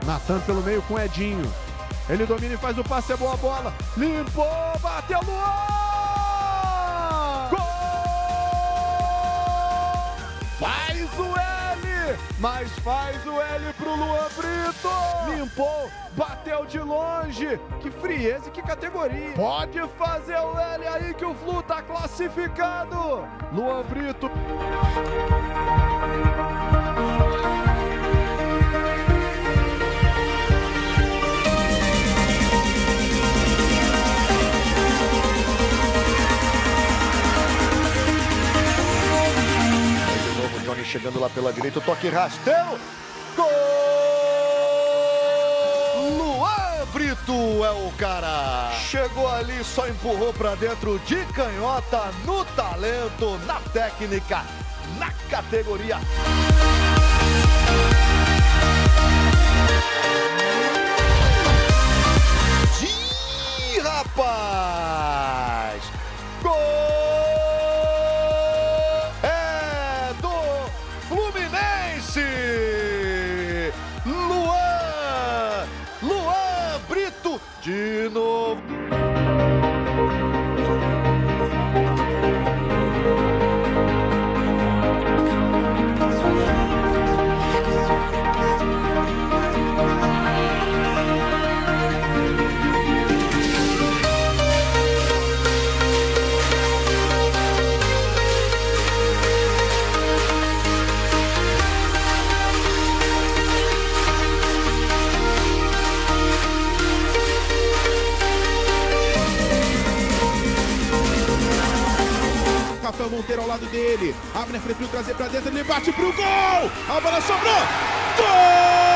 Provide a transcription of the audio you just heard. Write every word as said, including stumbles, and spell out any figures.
Natan pelo meio com Edinho. Ele domina e faz o passe, é boa bola. Limpou, bateu no ar! Gol! Faz o L, mas faz o L pro Luan Brito. Limpou, bateu de longe. Que frieza e que categoria. Pode fazer o L aí que o Flu tá classificado. Luan Brito. Chegando lá pela direita, o toque rasteiro. Gol! Luan Brito é o cara. Chegou ali, só empurrou pra dentro de canhota, no talento, na técnica, na categoria. Sim, rapaz! Gol! Luan! Luan Brito de novo. Rafael Monteiro ao lado dele, abre na frente, trazer pra dentro, ele bate pro gol, a bola sobrou, gol!